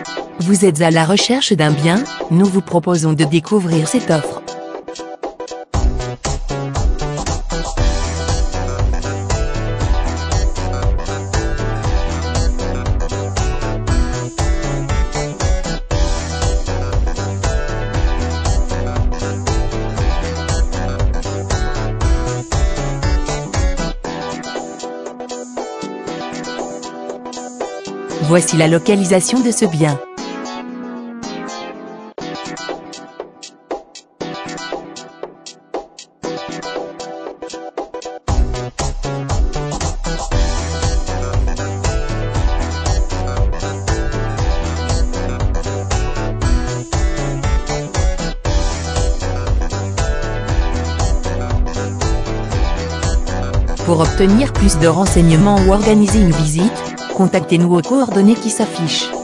Vous êtes à la recherche d'un bien? Nous vous proposons de découvrir cette offre. Voici la localisation de ce bien. Pour obtenir plus de renseignements ou organiser une visite, contactez-nous aux coordonnées qui s'affichent.